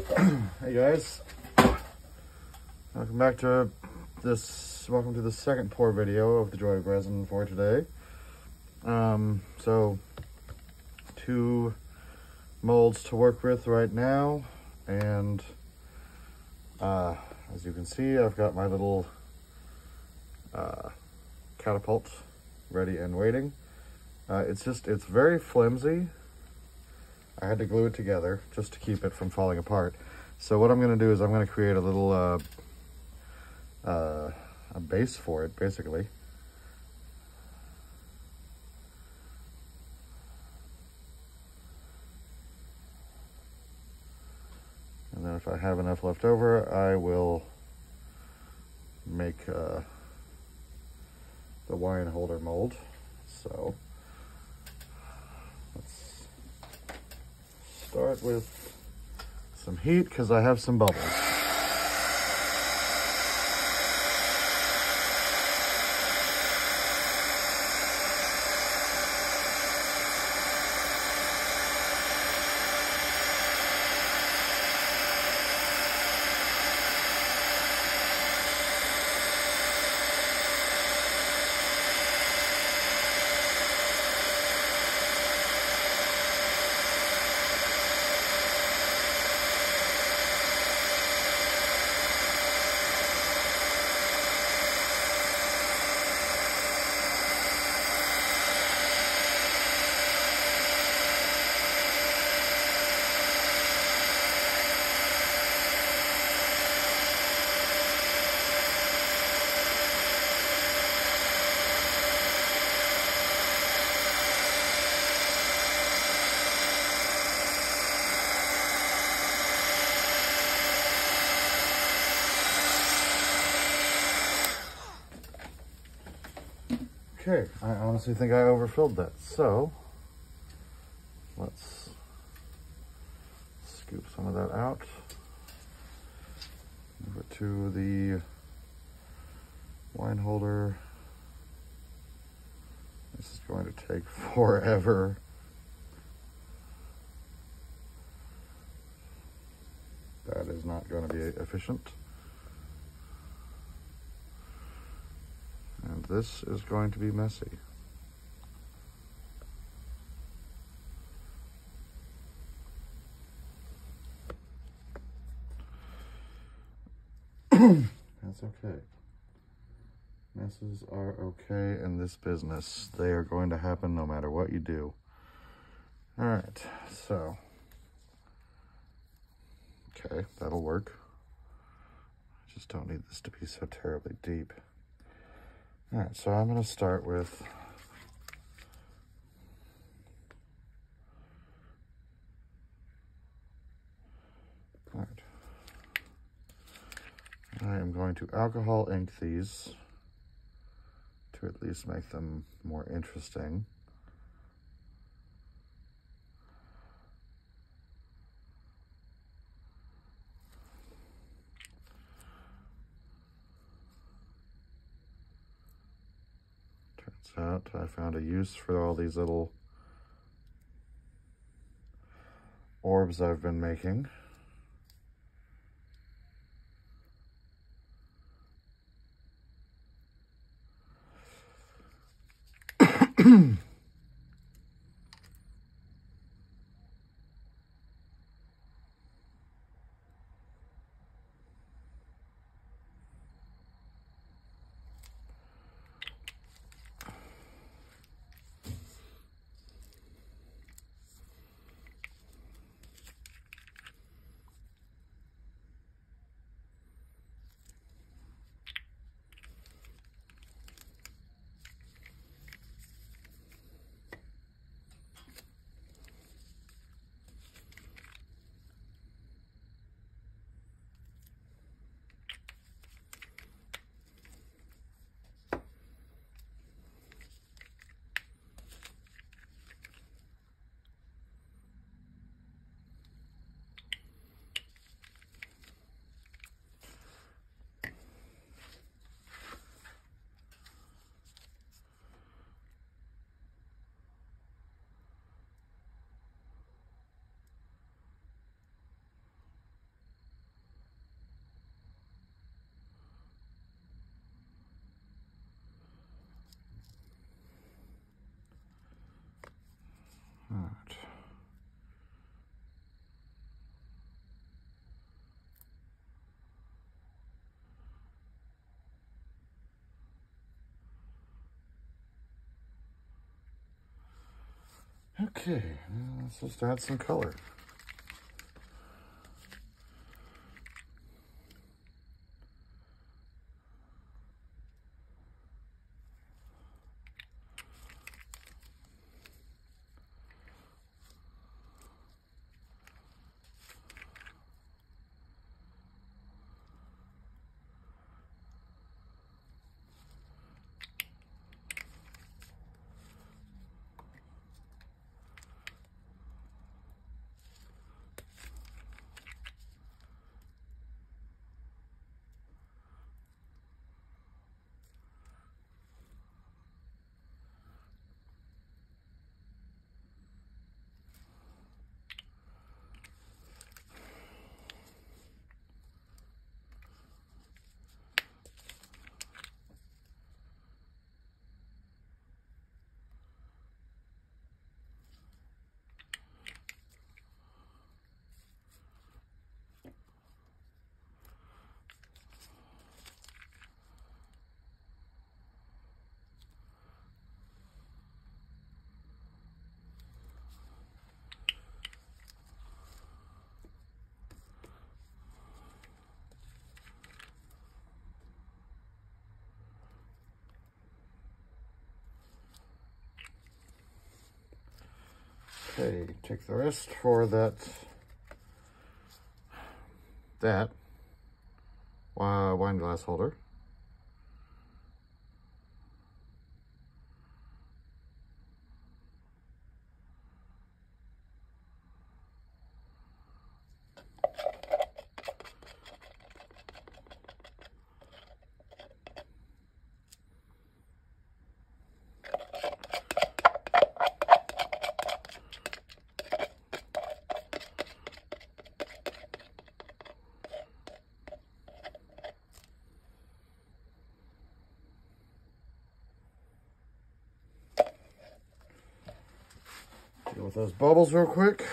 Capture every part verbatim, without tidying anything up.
Hey guys, welcome back to this, welcome to the second pour video of the Joy of Resin for today. Um, so, two molds to work with right now, and uh, as you can see, I've got my little uh, catapult ready and waiting. Uh, it's just, it's very flimsy. I had to glue it together just to keep it from falling apart. So what I'm going to do is I'm going to create a little uh, uh, a base for it, basically. And then if I have enough left over, I will make uh, the wine holder mold. So let's start with some heat because I have some bubbles. Okay, I honestly think I overfilled that, so let's scoop some of that out. Move it to the wine holder. This is going to take forever. That is not going to be efficient. And this is going to be messy. That's okay. Messes are okay in this business. They are going to happen no matter what you do. All right, so. Okay, that'll work. I just don't need this to be so terribly deep. All right, so I'm gonna start with all right. I am going to alcohol ink these to at least make them more interesting. Out. I found a use for all these little orbs I've been making. Okay, let's just add some color. Okay, take the rest for that, that uh, wine glass holder. Deal with those bubbles real quick.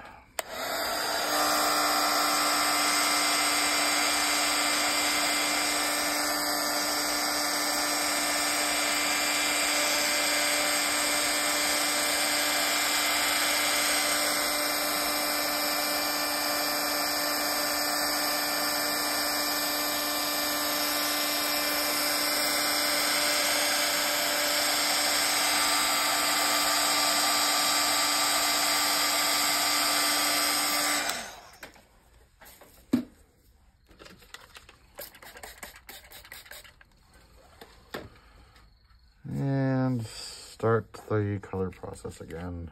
And start the color process again.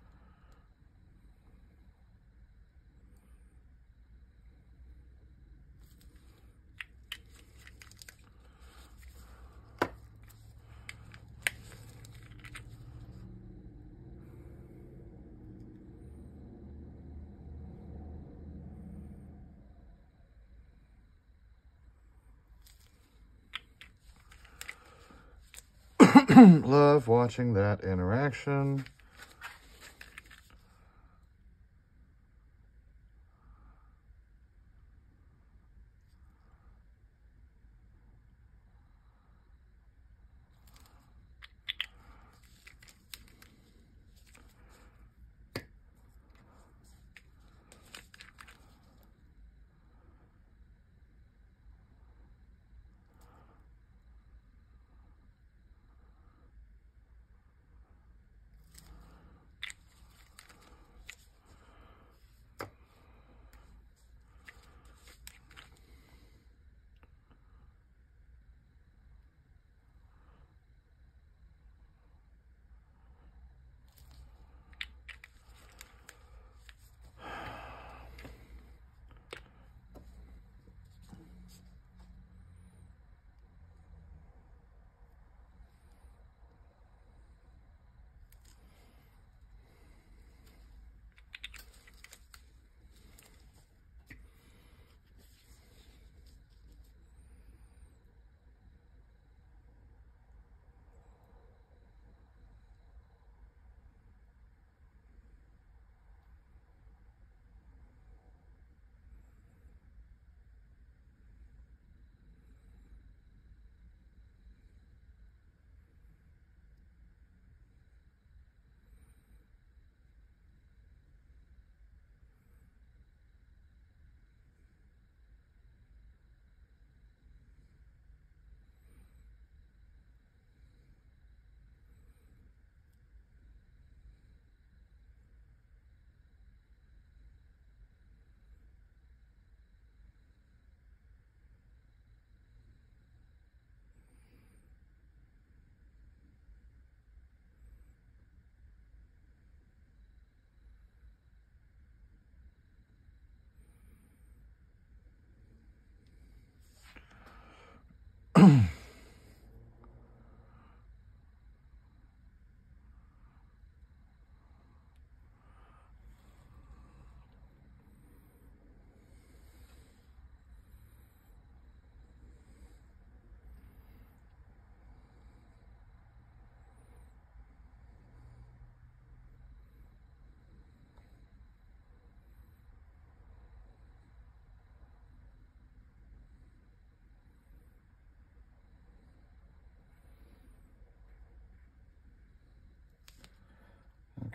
Love watching that interaction.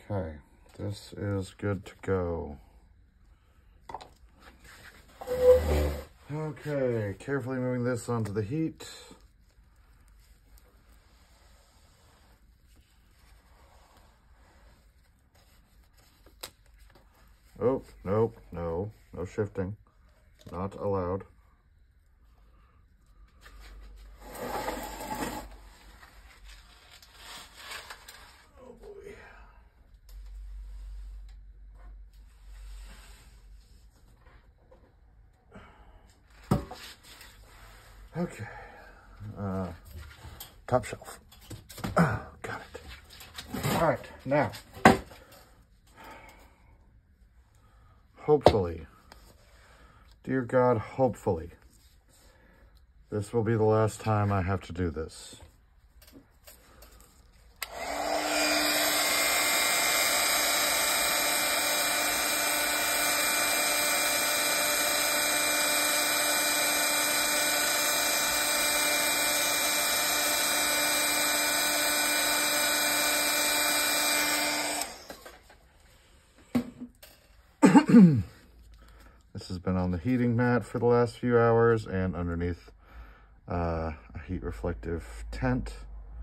Okay, this is good to go. Okay, carefully moving this onto the heat. Oh, no, no, no shifting. Not allowed. Oh boy. Okay. Uh, top shelf. Oh, got it. All right, now. Hopefully, dear God, hopefully, this will be the last time I have to do this. This has been on the heating mat for the last few hours and underneath uh, a heat reflective tent.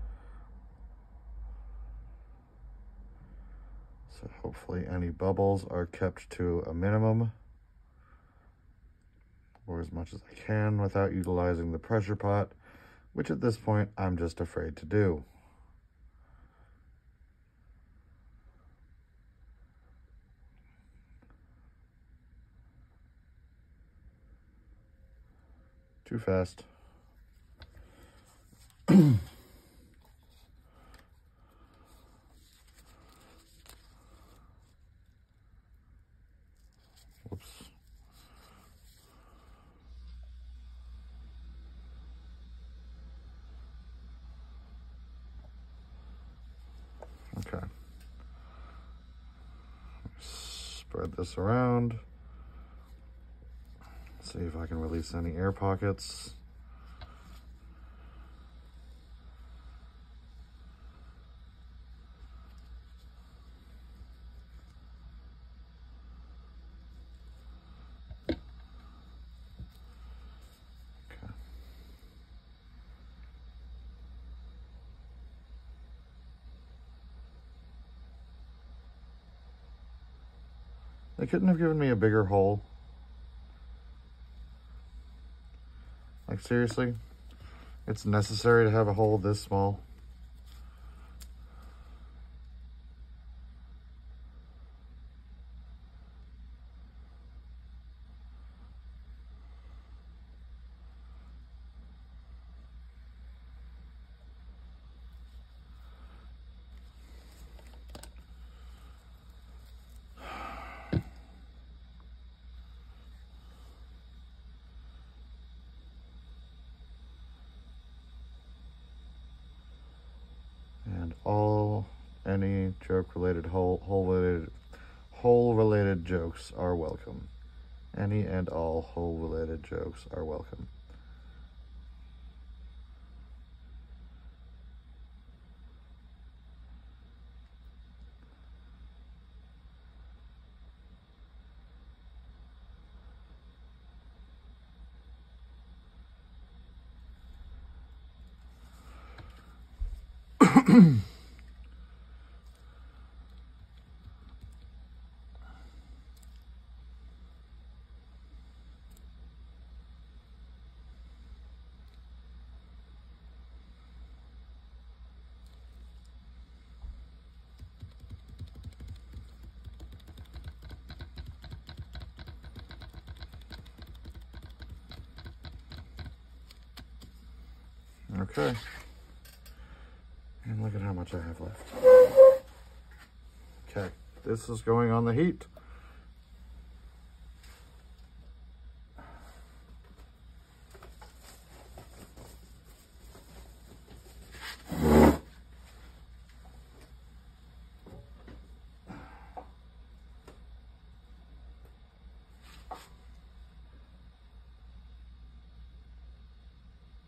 So hopefully any bubbles are kept to a minimum or as much as I can without utilizing the pressure pot, which at this point I'm just afraid to do. Too fast. Whoops. Okay. Spread this around. See if I can release any air pockets. Okay. They couldn't have given me a bigger hole. Like, seriously? It's necessary to have a hole this small? And all any joke related hole hole related hole related jokes are welcome. Any and all hole related jokes are welcome. Okay. And look at how much I have left. Okay, this is going on the heat.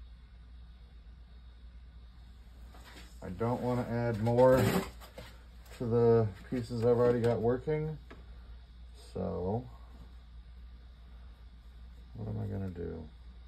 I don't want to add more to the pieces I've already got working. So, what am I gonna do?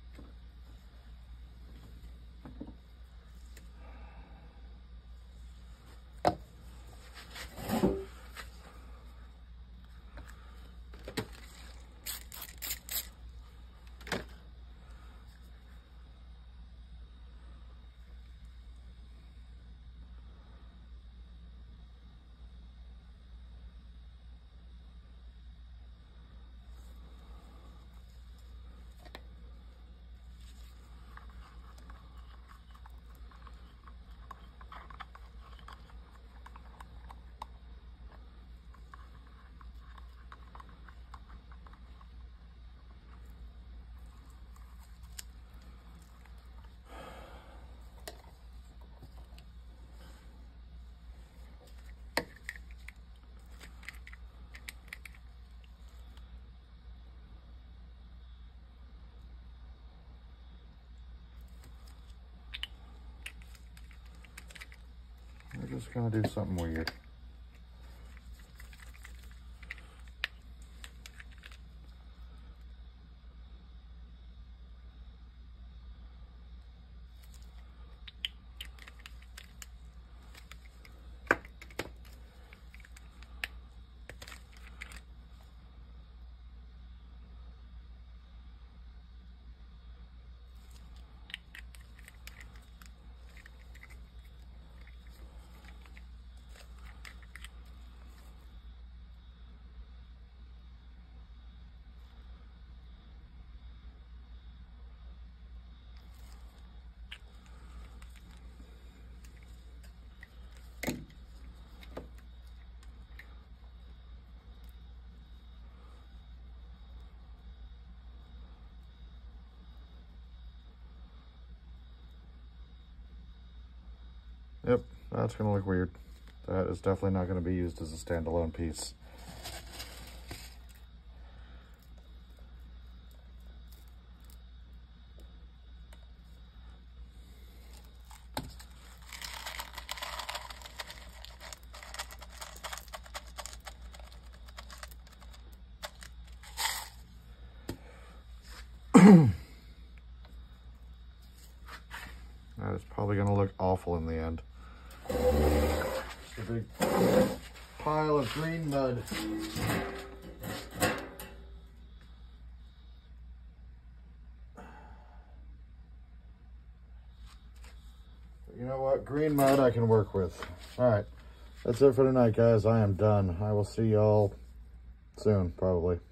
We're just gonna do something weird. Yep, that's gonna look weird. That is definitely not gonna be used as a standalone piece. That is probably gonna look awful in the end. Just a big pile of green mud. But you know what? Green mud I can work with. All right, that's it for tonight, guys. I am done. I will see y'all soon, probably.